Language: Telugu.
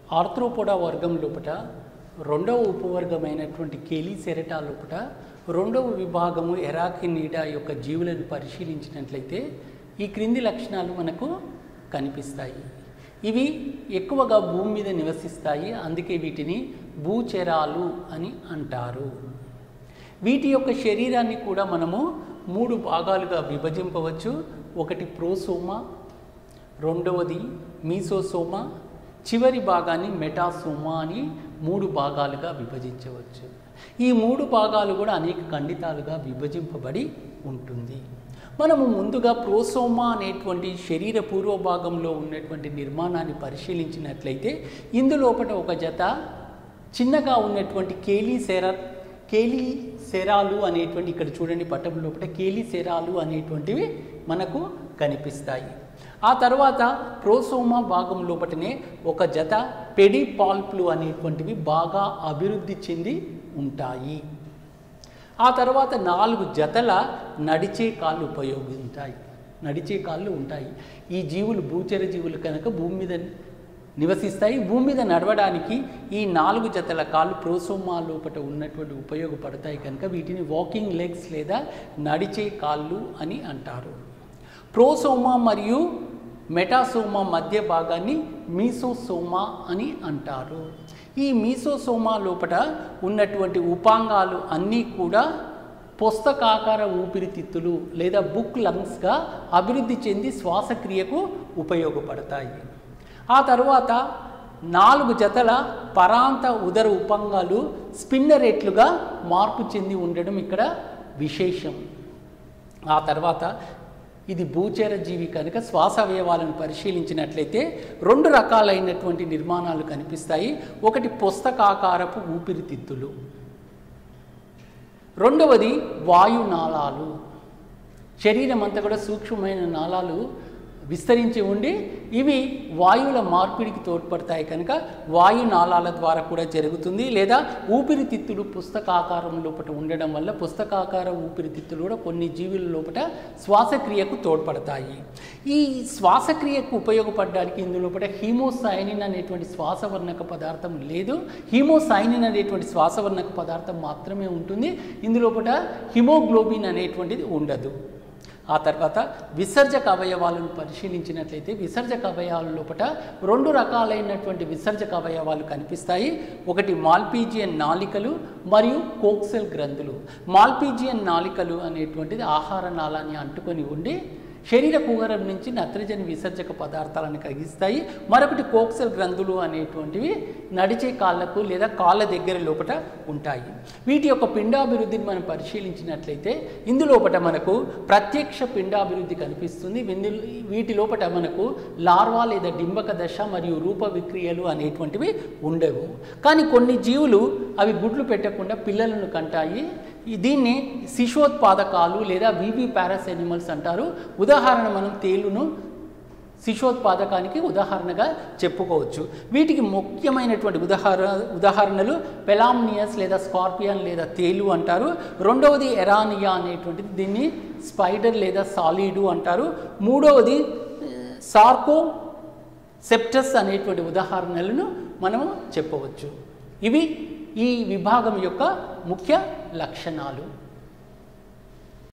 ఆర్థ్రోపోడా వర్గం లోపల రెండవ ఉపవర్గమైనటువంటి కెలీసెరటా లోపల రెండవ విభాగము ఎరాకినిడా యొక్క జీవులను పరిశీలించినట్లయితే ఈ క్రింది లక్షణాలు మనకు కనిపిస్తాయి. ఇవి ఎక్కువగా భూమి మీద నివసిస్తాయి, అందుకే వీటిని భూచరాలు అని అంటారు. వీటి యొక్క శరీరాన్ని కూడా మనము 3 భాగాలుగా విభజింపవచ్చు. ఒకటి ప్రోసోమా, రెండవది మీసోసోమా, చివరి భాగాన్ని మెటాసోమా అని 3 భాగాలుగా విభజించవచ్చు. ఈ 3 భాగాలు కూడా అనేక ఖండితాలుగా విభజింపబడి ఉంటుంది. మనము ముందుగా ప్రోసోమా అనేటువంటి శరీర పూర్వ భాగంలో ఉన్నటువంటి నిర్మాణాన్ని పరిశీలించినట్లయితే ఇందులోపట ఒక జత చిన్నగా ఉన్నటువంటి కేలీసెరాలు అనేటువంటి, ఇక్కడ చూడండి పట్టం లోపల కేలీసెరాలు అనేటువంటివి మనకు కనిపిస్తాయి. ఆ తర్వాత ప్రోసోమా భాగం లోపటనే ఒక జత పెడిపాల్ప్లు అనేటువంటివి బాగా అభివృద్ధి చెంది ఉంటాయి. ఆ తర్వాత 4 జతల నడిచే కాళ్ళు నడిచే కాళ్ళు ఉంటాయి. ఈ జీవులు భూచర జీవులు కనుక భూమి మీద నివసిస్తాయి. భూమి మీద నడవడానికి ఈ 4 జతల కాళ్ళు ప్రోసోమా లోపల ఉన్నటువంటి ఉపయోగపడతాయి కనుక వీటిని వాకింగ్ లెగ్స్ లేదా నడిచే కాళ్ళు అని అంటారు. ప్రోసోమా మరియు మెటాసోమా మధ్య భాగాన్ని మీసోసోమా అని అంటారు. ఈ మీసోసోమా లోపల ఉన్నటువంటి ఉపాంగాలు అన్నీ కూడా పుస్తకాకార ఊపిరితిత్తులు లేదా బుక్ లంగ్స్గా అభివృద్ధి చెంది శ్వాసక్రియకు ఉపయోగపడతాయి. ఆ తర్వాత 4 జతల పరాంత ఉదర ఉపాంగాలు స్పిన్నరెట్లుగా మార్పు చెంది ఉండడం ఇక్కడ విశేషం. ఆ తర్వాత ఇది భూచర జీవి కనుక శ్వాస అవయవాలను పరిశీలించినట్లయితే 2 రకాలైనటువంటి నిర్మాణాలు కనిపిస్తాయి. ఒకటి పుస్తకాకారపు ఊపిరితిత్తులు, రెండవది వాయునాళాలు. శరీరం అంతా కూడా సూక్ష్మమైన నాళాలు విస్తరించి ఉండి ఇవి వాయువుల మార్పిడికి తోడ్పడతాయి కనుక వాయునాళాల ద్వారా కూడా జరుగుతుంది. లేదా ఊపిరితిత్తులు పుస్తకాకారం లోపల ఉండడం వల్ల పుస్తకాకార ఊపిరితిత్తులు కూడా కొన్ని జీవుల లోపల శ్వాసక్రియకు తోడ్పడతాయి. ఈ శ్వాసక్రియకు ఉపయోగపడడానికి ఇందులోపల హీమోసైనిన్ అనేటువంటి శ్వాసవర్ణక పదార్థం లేదు. హీమోసైనిన్ అనేటువంటి శ్వాసవర్ణక పదార్థం మాత్రమే ఉంటుంది. ఇందులోపల హిమోగ్లోబిన్ అనేటువంటిది ఉండదు. ఆ తర్వాత విసర్జక అవయవాలను పరిశీలించినట్లయితే విసర్జక అవయవాల లోపల 2 రకాలైనటువంటి విసర్జక అవయవాలు కనిపిస్తాయి. ఒకటి మాల్పీజియన్ నాళికలు మరియు కోక్సెల్ గ్రంథులు. మాల్పీజియన్ నాళికలు అనేటువంటిది ఆహార నాళాన్ని అంటుకొని ఉండి శరీర కుహరం నుంచి నత్రజని విసర్జక పదార్థాలను కలిగిస్తాయి. మరొకటి కోక్సెల్ గ్రంథులు అనేటువంటివి నడిచే కాళ్ళకు లేదా కాళ్ళ దగ్గర లోపల ఉంటాయి. వీటి యొక్క పిండాభివృద్ధిని మనం పరిశీలించినట్లయితే ఇందులోపట మనకు ప్రత్యక్ష పిండాభివృద్ధి కనిపిస్తుంది. వీటి లోపల మనకు లార్వా లేదా డింబక దశ మరియు రూప విక్రియలు అనేటువంటివి ఉండవు. కానీ కొన్ని జీవులు అవి గుడ్లు పెట్టకుండా పిల్లలను కంటాయి. దీన్ని శిశోత్పాదకాలు లేదా వివి పారస్ ఎనిమల్స్ అంటారు. ఉదాహరణ మనం తేలును శిశోత్పాదకానికి ఉదాహరణగా చెప్పుకోవచ్చు. వీటికి ముఖ్యమైనటువంటి ఉదాహరణలు పెలామ్నియస్ లేదా స్కార్పియన్ లేదా తేలు అంటారు. రెండవది ఎరానియా అనేటువంటిది, దీన్ని స్పైడర్ లేదా సాలిడు అంటారు. మూడవది సార్కో సెప్టస్ అనేటువంటి ఉదాహరణలను మనము చెప్పవచ్చు. ఇవి ఈ విభాగం యొక్క ముఖ్య లక్షణాలు.